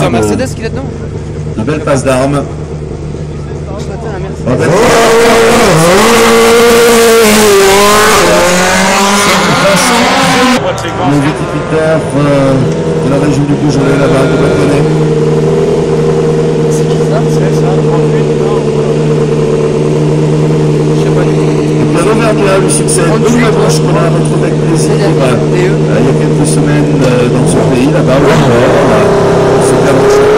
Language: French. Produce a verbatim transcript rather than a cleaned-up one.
C'est un Mercedes qu'il a dedans. Une belle passe d'armes. Les viticulteurs euh, de la région du Beaujolais, là-bas, de Bâtonnet. C'est qui ça? C'est ça, trente-huit, non? Je sais pas du tout. Et bien l'Auvergnat lui succède Benoît Blanche qu'on a retrouvé avec plaisir euh, il y a quelques semaines euh, dans son pays, là-bas, au Nord, super